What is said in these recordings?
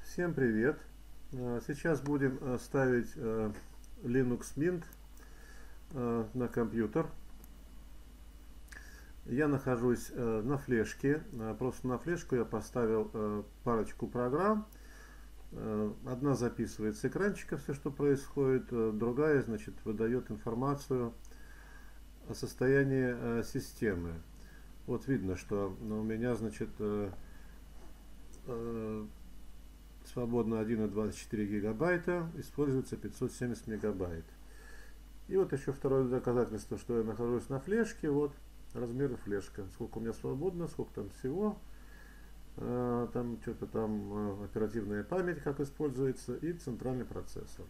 Всем привет! Сейчас будем ставить Linux Mint на компьютер. Я нахожусь на флешке. Просто на флешку я поставил парочку программ. Одна записывает с экранчика все, что происходит, другая, значит, выдает информацию о состоянии системы. Вот видно, что у меня, значит, свободно 1,24 гигабайта, используется 570 мегабайт. И вот еще второе доказательство, что я нахожусь на флешке. Вот размеры флешка, сколько у меня свободно, сколько там всего, там что-то там оперативная память как используется и центральный процессор.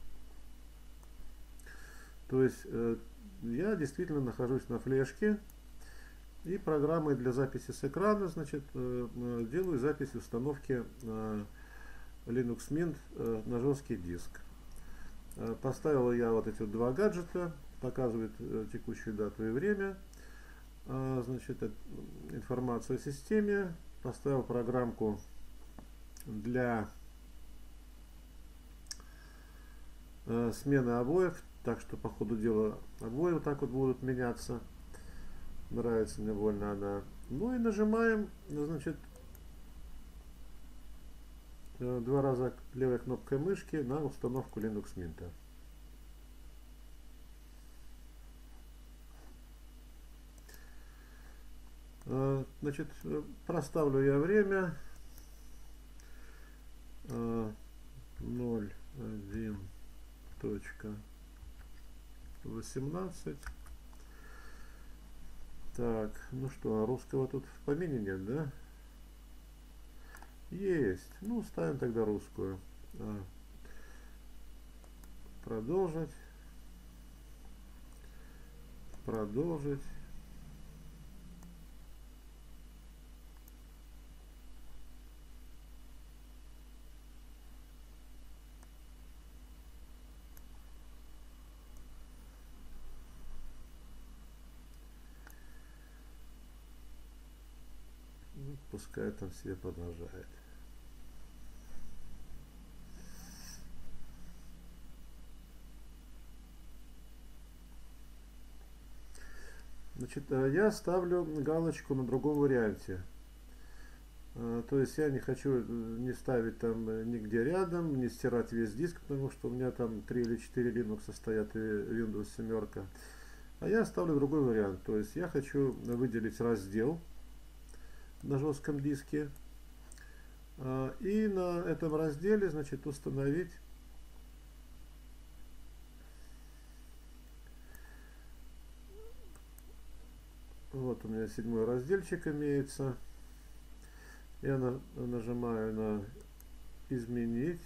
То есть я действительно нахожусь на флешке, и программой для записи с экрана, значит, делаю запись установки Linux Mint на жесткий диск. Поставил я вот эти два гаджета, показывает текущую дату и время, значит, информацию о системе. Поставил программку для смены обоев, так что по ходу дела обои вот так вот будут меняться. Нравится мне больно она. Ну и нажимаем, значит, два раза левой кнопкой мышки на установку Linux Mint. Значит, проставлю я время 01.18. Так, ну что, русского тут в помине нет, да? Есть. Ну, ставим тогда русскую. Продолжить. Продолжить. Ну, пускай там себе продолжает. Значит, я ставлю галочку на другом варианте. То есть я не хочу не ставить там нигде рядом, не стирать весь диск, потому что у меня там 3 или 4 Linux стоят и Windows 7. А я ставлю другой вариант. То есть я хочу выделить раздел на жестком диске. И на этом разделе, значит, установить вот у меня 7-й разделчик имеется. Я нажимаю на изменить,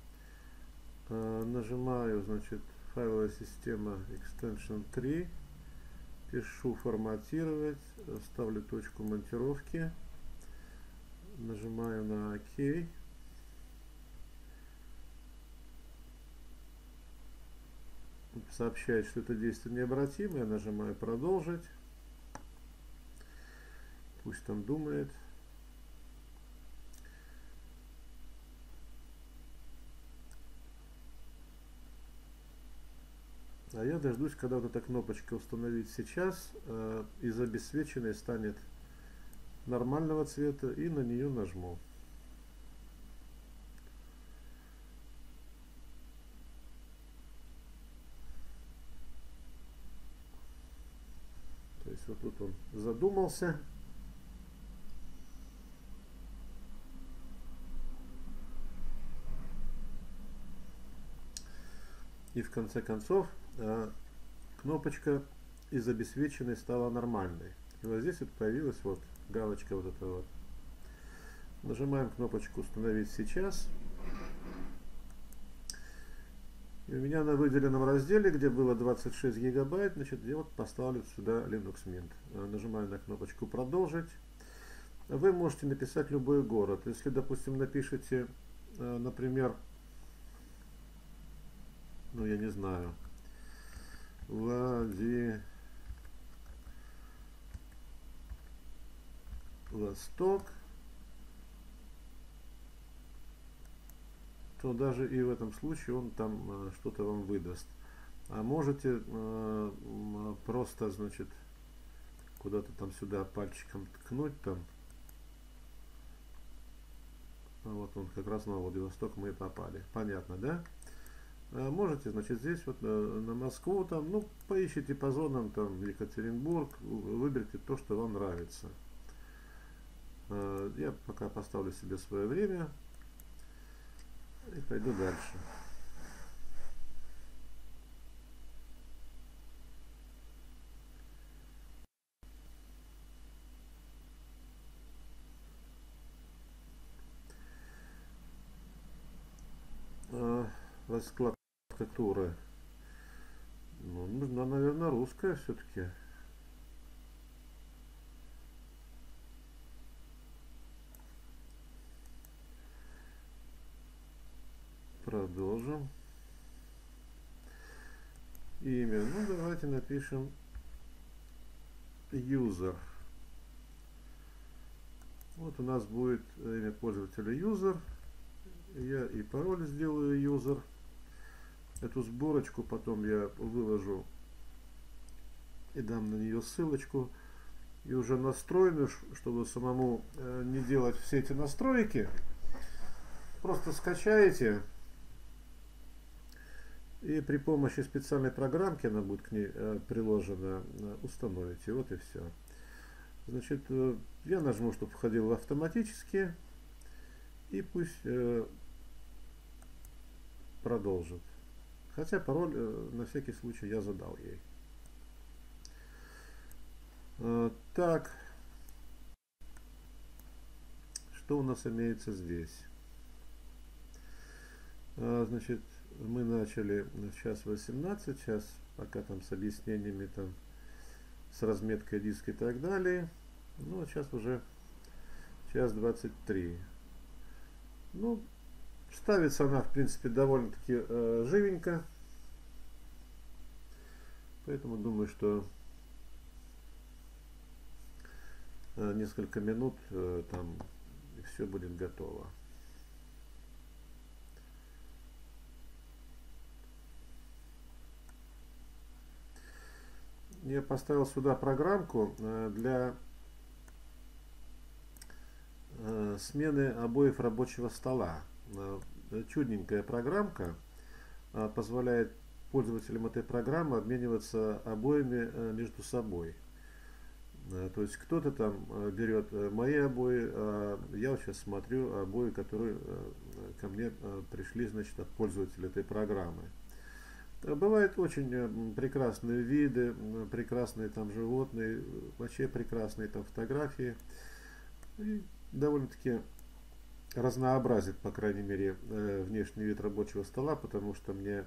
нажимаю, значит, файловая система extension 3, пишу форматировать, ставлю точку монтировки, нажимаю на ОК. Сообщает, что это действие необратимо, я нажимаю продолжить, пусть там думает. А я дождусь, когда вот эта кнопочка установить сейчас из обесцвеченной станет нормального цвета, и на нее нажму. То есть вот тут он задумался. И в конце концов кнопочка из обесцвеченной стала нормальной. И вот здесь вот появилась вот галочка вот эта вот. Нажимаем кнопочку «Установить сейчас». И у меня на выделенном разделе, где было 26 гигабайт, значит, я вот поставлю сюда Linux Mint. Нажимаю на кнопочку «Продолжить». Вы можете написать любой город. Если, допустим, напишите, например, ну я не знаю, Владивосток, то даже и в этом случае он там что-то вам выдаст. А можете просто, значит, куда-то там сюда пальчиком ткнуть там. Вот он как раз на Владивосток мы и попали. Понятно, да? Можете, значит, здесь вот на Москву там, ну, поищите по зонам там Екатеринбург, выберите то, что вам нравится. Я пока поставлю себе свое время и пойду дальше. Раскладка туры. Ну, нужна, наверное, русская все-таки. Продолжим. Имя. Ну, давайте напишем user. Вот у нас будет имя пользователя user. Я и пароль сделаю user. Эту сборочку потом я выложу и дам на нее ссылочку. И уже настроенную, чтобы самому не делать все эти настройки, просто скачаете и при помощи специальной программки, она будет к ней приложена, установите. Вот и все. Значит, я нажму, чтобы входило автоматически, и пусть продолжит. Хотя пароль на всякий случай я задал ей. Так, что у нас имеется здесь? Значит, мы начали час 18, сейчас пока там с объяснениями, там, с разметкой диска и так далее. Ну, а сейчас уже час 23. Ну, ставится она, в принципе, довольно-таки живенько. Поэтому думаю, что несколько минут там все будет готово. Я поставил сюда программку для смены обоев рабочего стола. Чудненькая программка, позволяет пользователям этой программы обмениваться обоями между собой. То есть кто-то там берет мои обои, а я вот сейчас смотрю обои, которые ко мне пришли, значит, от пользователя этой программы. Бывают очень прекрасные виды, прекрасные там животные, вообще прекрасные там фотографии. И довольно-таки разнообразит, по крайней мере, внешний вид рабочего стола, потому что мне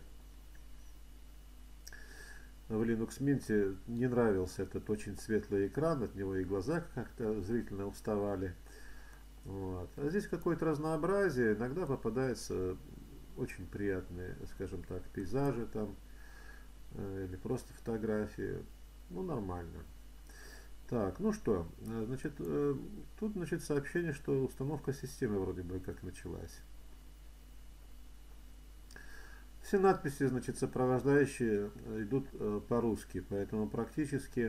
в Linux Mint не нравился этот очень светлый экран, от него и глаза как-то зрительно уставали. Вот. А здесь какое-то разнообразие, иногда попадаются очень приятные, скажем так, пейзажи там, или просто фотографии. Ну, нормально. Так, ну что, значит, тут, значит, сообщение, что установка системы вроде бы как началась. Все надписи, значит, сопровождающие идут по-русски, поэтому практически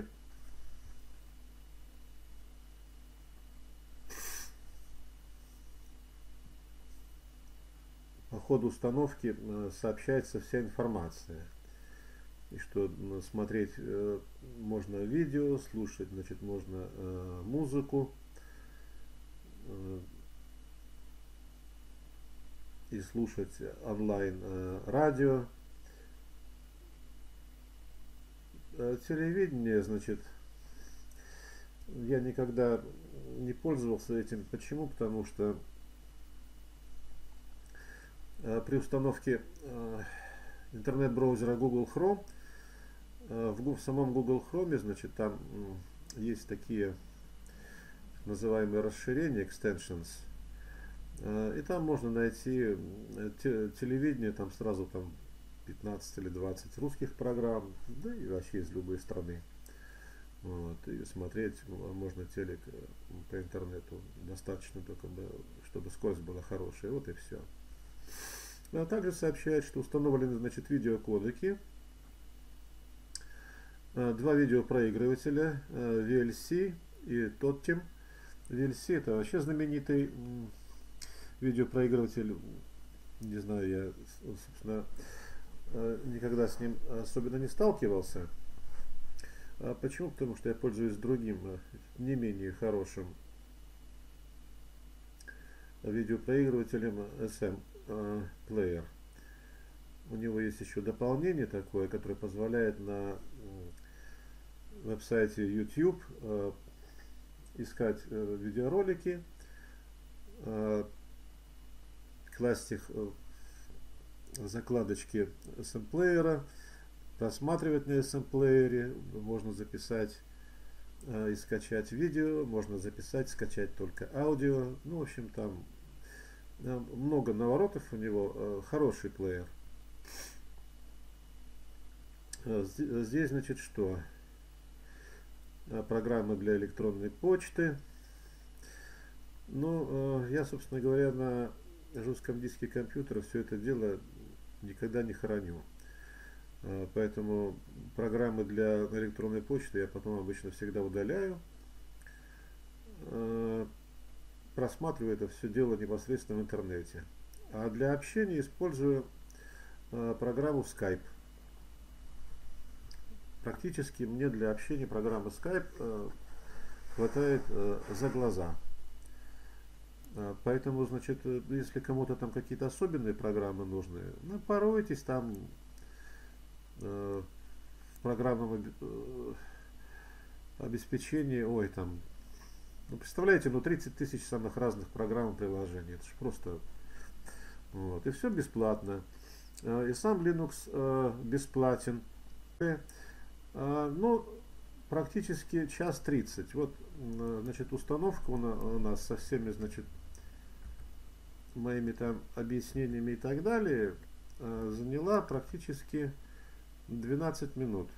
по ходу установки сообщается вся информация. И что смотреть можно видео, слушать, значит, можно музыку и слушать онлайн радио. Телевидение, значит, я никогда не пользовался этим. Почему? Потому что при установке интернет-браузера Google Chrome в самом Google Chrome, значит, там есть такие называемые расширения, extensions, и там можно найти телевидение, там сразу там 15 или 20 русских программ, да и вообще из любой страны. Вот, и смотреть можно телек по интернету, достаточно только, чтобы скорость была хорошая, вот и все. А также сообщает, что установлены, значит, видеокодеки, два видеопроигрывателя VLC и TOTTIM. VLC это вообще знаменитый видеопроигрыватель. Не знаю, я, собственно, никогда с ним особенно не сталкивался. Почему? Потому что я пользуюсь другим, не менее хорошим видеопроигрывателем SM Player. У него есть еще дополнение такое, которое позволяет на веб-сайте YouTube искать видеоролики, класть их в закладочки SM-плеера, просматривать на SM-плеере, можно записать и скачать видео, можно записать, скачать только аудио. Ну, в общем, там много наворотов у него, хороший плеер. Здесь, значит, что? Программы для электронной почты. Ну, я, собственно говоря, на жестком диске компьютера все это дело никогда не храню. Поэтому программы для электронной почты я потом обычно всегда удаляю. Просматриваю это все дело непосредственно в интернете. А для общения использую программу Skype. Практически мне для общения программы Skype хватает за глаза. Поэтому, значит, если кому-то там какие-то особенные программы нужны, ну, поройтесь там в программном обеспечении, ой, там, ну, представляете, 30 тысяч самых разных программ и приложений. Это же просто... Вот. И все бесплатно. И сам Linux бесплатен. Ну, практически час 30. Вот, значит, установка у нас со всеми, значит, моими там объяснениями и так далее заняла практически 12 минут.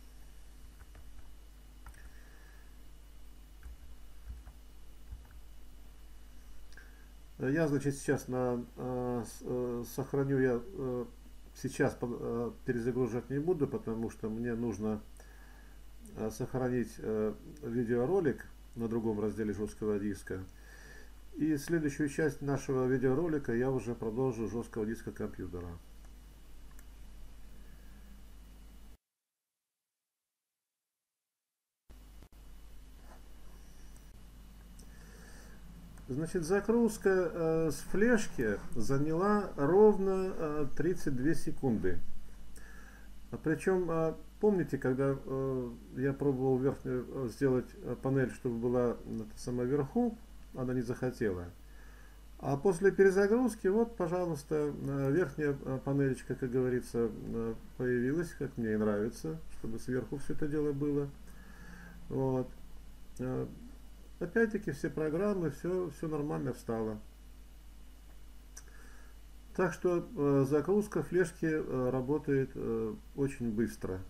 Я, значит, сейчас сохраню я сейчас перезагружать не буду, потому что мне нужно сохранить видеоролик на другом разделе жесткого диска. И следующую часть нашего видеоролика я уже продолжу с жесткого диска компьютера. Значит, загрузка с флешки заняла ровно 32 секунды. Причем, помните, когда я пробовал верхнюю сделать панель, чтобы была сама вверху, она не захотела. А после перезагрузки, вот, пожалуйста, верхняя панелечка, как говорится, появилась, как мне и нравится, чтобы сверху все это дело было. Вот. Опять-таки все программы, все нормально встало. Так что загрузка флешки работает очень быстро.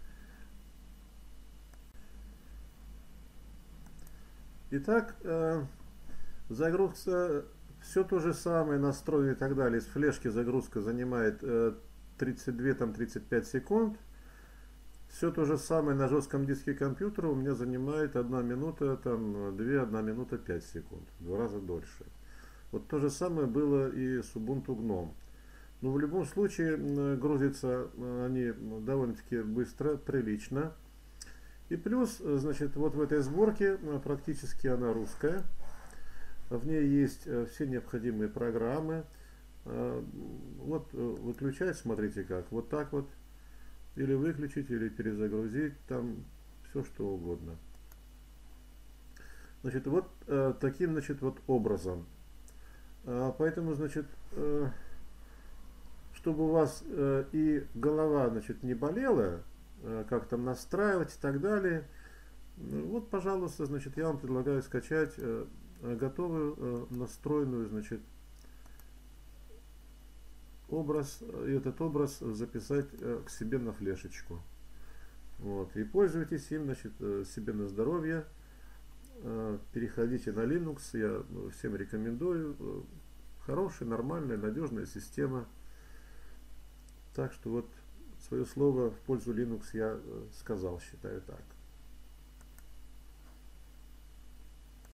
Итак, загрузка, все то же самое, настрой и так далее. С флешки загрузка занимает 32-35 секунд. Все то же самое на жестком диске компьютера у меня занимает 1 минута, там, 2, 1 минута 5 секунд. В 2 раза дольше. Вот то же самое было и с Ubuntu GNOME. Но в любом случае грузятся они довольно-таки быстро, прилично. И плюс, значит, вот в этой сборке практически она русская. В ней есть все необходимые программы. Вот выключать, смотрите как, вот так вот. Или выключить, или перезагрузить, там все что угодно. Значит, вот таким, значит, вот образом. Поэтому, значит, чтобы у вас и голова, значит, не болела, как там настраивать и так далее, вот, пожалуйста, значит, я вам предлагаю скачать готовую настроенную, значит, образ, и этот образ записать к себе на флешечку. Вот, и пользуйтесь им, значит, себе на здоровье. Переходите на Linux, я всем рекомендую. Хорошая, нормальная, надежная система. Так что вот свое слово в пользу Linux я сказал, считаю так.